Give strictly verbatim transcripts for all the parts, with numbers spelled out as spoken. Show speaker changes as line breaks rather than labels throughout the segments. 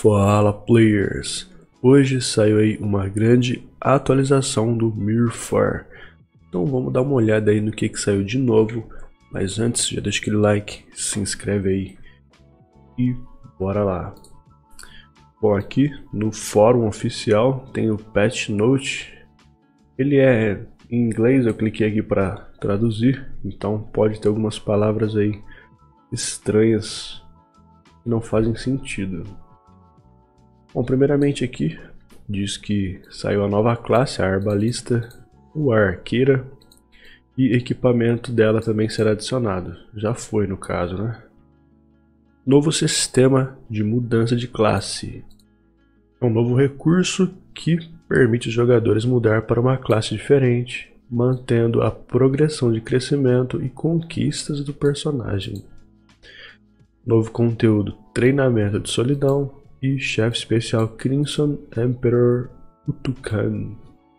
Fala players, hoje saiu aí uma grande atualização do Mirror. Então vamos dar uma olhada aí no que, que saiu de novo, mas antes já deixa aquele like, se inscreve aí e bora lá. Bom, aqui no fórum oficial tem o Patch Note, ele é em inglês, eu cliquei aqui para traduzir, então pode ter algumas palavras aí estranhas que não fazem sentido. Bom, primeiramente aqui diz que saiu a nova classe, a Arbalista, o Arqueira, e equipamento dela também será adicionado. Já foi no caso, né? Novo sistema de mudança de classe. É um novo recurso que permite os jogadores mudar para uma classe diferente, mantendo a progressão de crescimento e conquistas do personagem. Novo conteúdo, treinamento de solidão e chefe especial Crimson Emperor Utukan.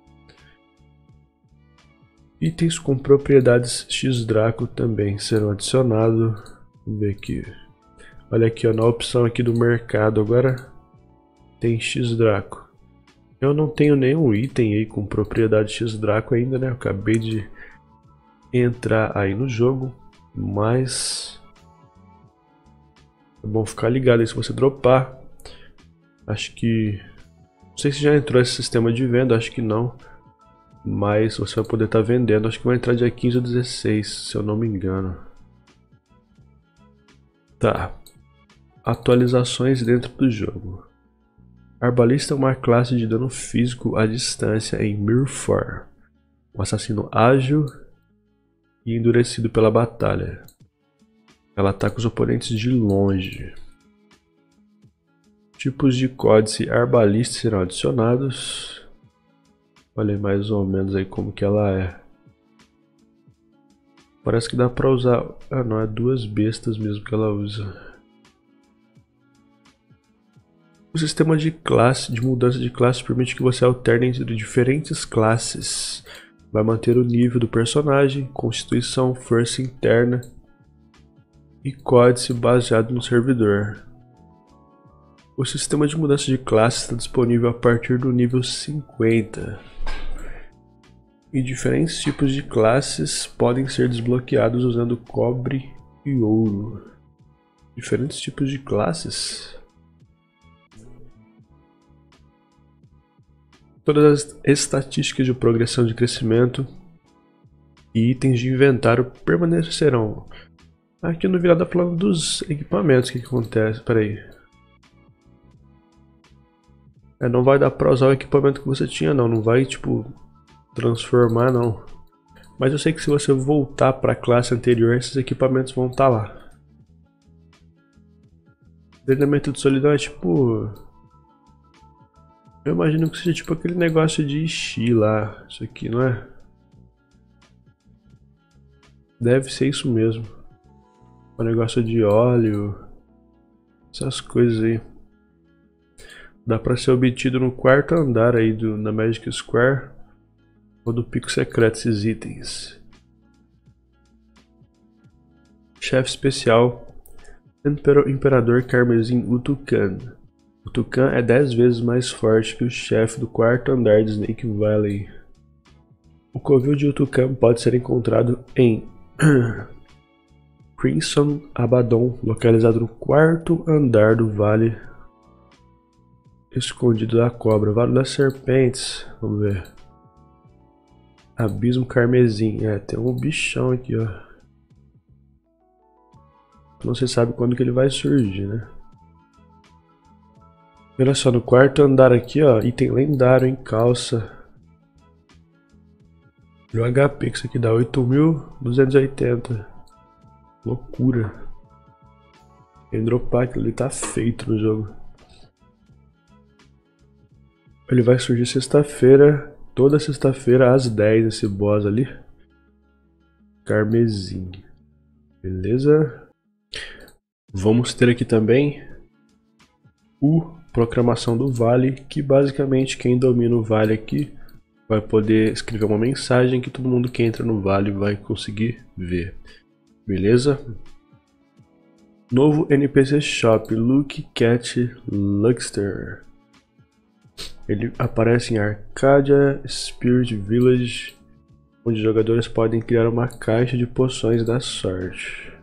Itens com propriedades X-Draco também serão adicionados. Vamos ver aqui. Olha aqui, ó, na opção aqui do mercado agora tem X-Draco. Eu não tenho nenhum item aí com propriedade X-Draco ainda, né? Eu acabei de entrar aí no jogo, mas é bom ficar ligado aí se você dropar. Acho que... não sei se já entrou esse sistema de venda, acho que não. Mas você vai poder estar vendendo, acho que vai entrar dia quinze ou dezesseis, se eu não me engano. Tá. Atualizações dentro do jogo. Arbalista é uma classe de dano físico à distância em Mirror. Um assassino ágil e endurecido pela batalha. Ela ataca os oponentes de longe. Tipos de códice Arbalista serão adicionados. Olha mais ou menos aí como que ela é. Parece que dá pra usar... ah não, é duas bestas mesmo que ela usa. O sistema de classe, de mudança de classe permite que você alterne entre diferentes classes. Vai manter o nível do personagem, constituição, força interna e códice baseado no servidor. O sistema de mudança de classe está disponível a partir do nível cinquenta. E diferentes tipos de classes podem ser desbloqueados usando cobre e ouro. Diferentes tipos de classes? Todas as estatísticas de progressão de crescimento e itens de inventário permanecerão. Aqui no virado tá falando dos equipamentos, o que, que acontece? Peraí. É, não vai dar pra usar o equipamento que você tinha não, não vai tipo transformar não. Mas eu sei que se você voltar para a classe anterior, esses equipamentos vão estar lá. Treinamento de solidão é tipo... eu imagino que seja tipo aquele negócio de Ixi lá, isso aqui, não é? Deve ser isso mesmo. O negócio de óleo, essas coisas aí. Dá pra ser obtido no quarto andar aí do, na Magic Square ou do Pico Secreto esses itens. Chefe especial Imperador Carmesim Utukan. Utukan é dez vezes mais forte que o chefe do quarto andar de Snake Valley. O covil de Utukan pode ser encontrado em Crimson Abaddon, localizado no quarto andar do Vale Escondido da Cobra. Vale das Serpentes, vamos ver. Abismo Carmesim, é, tem um bichão aqui, ó. Não se sabe quando que ele vai surgir, né? Olha só, no quarto andar aqui, ó, item lendário em calça. E o H P que isso aqui dá oito mil duzentos e oitenta. Loucura. Quem dropar aquilo ali tá feito no jogo. Ele vai surgir sexta-feira, toda sexta-feira às dez, esse boss ali. Carmesim. Beleza? Vamos ter aqui também o Proclamação do Vale, que basicamente quem domina o vale aqui vai poder escrever uma mensagem que todo mundo que entra no vale vai conseguir ver. Beleza? Novo N P C Shop, Luke Cat Luxter. Ele aparece em Arcadia Spirit Village, onde jogadores podem criar uma caixa de poções da sorte.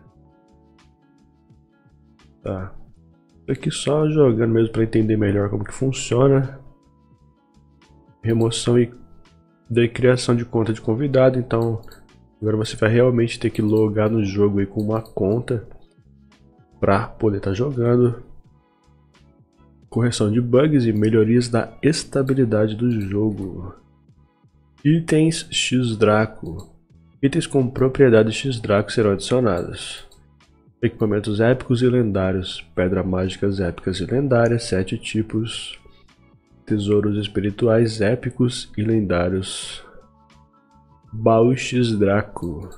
Tá. Aqui só jogando mesmo para entender melhor como que funciona. Remoção e da criação de conta de convidado. Então agora você vai realmente ter que logar no jogo aí com uma conta para poder estar tá jogando. Correção de bugs e melhorias da estabilidade do jogo. Itens X-Draco. Itens com propriedades X-Draco serão adicionados. Equipamentos épicos e lendários. Pedras mágicas épicas e lendárias, sete tipos. Tesouros espirituais épicos e lendários. Baú X-Draco.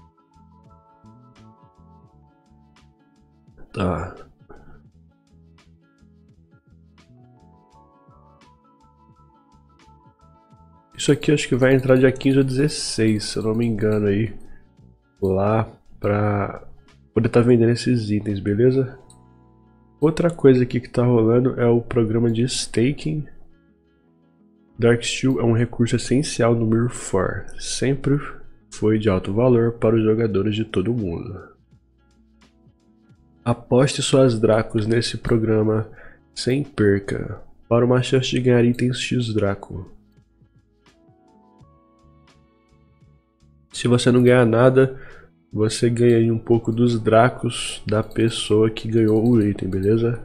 Tá. Isso aqui acho que vai entrar dia quinze ou dezesseis, se eu não me engano aí. Lá pra poder estar tá vendendo esses itens, beleza? Outra coisa aqui que tá rolando é o programa de staking. Darksteel é um recurso essencial no Mirror. Sempre foi de alto valor para os jogadores de todo o mundo. Aposte suas Dracos nesse programa sem perca, para uma chance de ganhar itens X-Draco. Se você não ganhar nada, você ganha aí um pouco dos Dracos da pessoa que ganhou o item, beleza?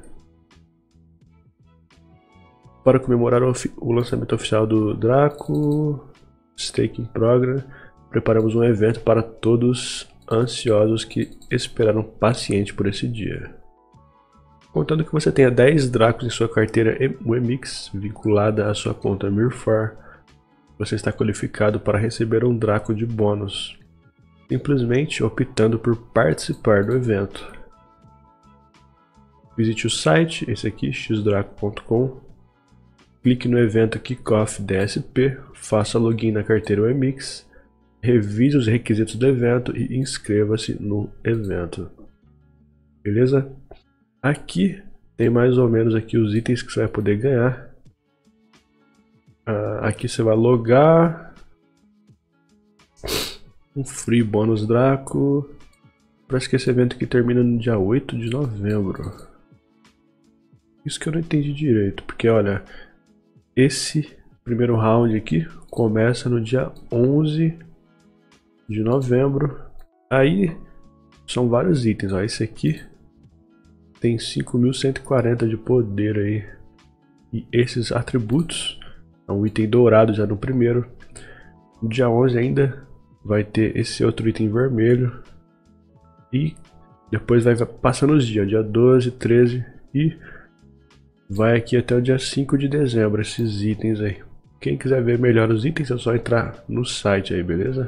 Para comemorar o, o lançamento oficial do Draco Staking Program, preparamos um evento para todos ansiosos que esperaram paciente por esse dia. Contando que você tenha dez Dracos em sua carteira U M X vinculada à sua conta Mirror, você está qualificado para receber um Draco de bônus, simplesmente optando por participar do evento. Visite o site, esse aqui, x draco ponto com, clique no evento Kickoff D S P, faça login na carteira U M X, revise os requisitos do evento e inscreva-se no evento. Beleza? Aqui tem mais ou menos aqui os itens que você vai poder ganhar. Uh, aqui você vai logar um free bônus Draco. Parece que esse evento aqui termina no dia oito de novembro. Isso que eu não entendi direito, porque olha, esse primeiro round aqui começa no dia onze de novembro. Aí são vários itens, ó. Esse aqui tem cinco mil cento e quarenta de poder aí. E esses atributos, é um item dourado já no primeiro. No dia onze ainda vai ter esse outro item vermelho. E depois vai passando os dias, dia doze, treze e vai aqui até o dia cinco de dezembro esses itens aí. Quem quiser ver melhor os itens é só entrar no site aí, beleza?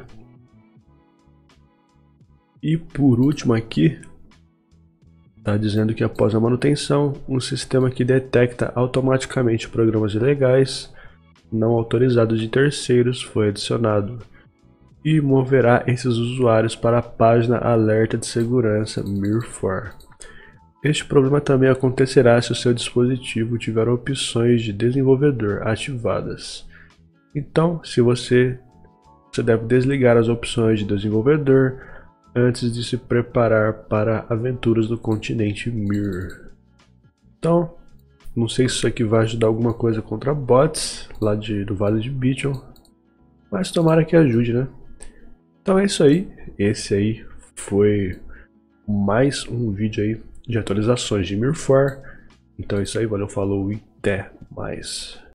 E por último aqui, tá dizendo que após a manutenção, um sistema que detecta automaticamente programas ilegais não autorizados de terceiros foi adicionado e moverá esses usuários para a página Alerta de Segurança Mirror. Este problema também acontecerá se o seu dispositivo tiver opções de desenvolvedor ativadas. Então, se você, você deve desligar as opções de desenvolvedor antes de se preparar para aventuras do continente Mir. Então, não sei se isso aqui vai ajudar alguma coisa contra bots lá de, do Vale de Beaton, mas tomara que ajude, né? Então é isso aí, esse aí foi mais um vídeo aí de atualizações de Mirror. Então é isso aí, valeu, falou e até mais.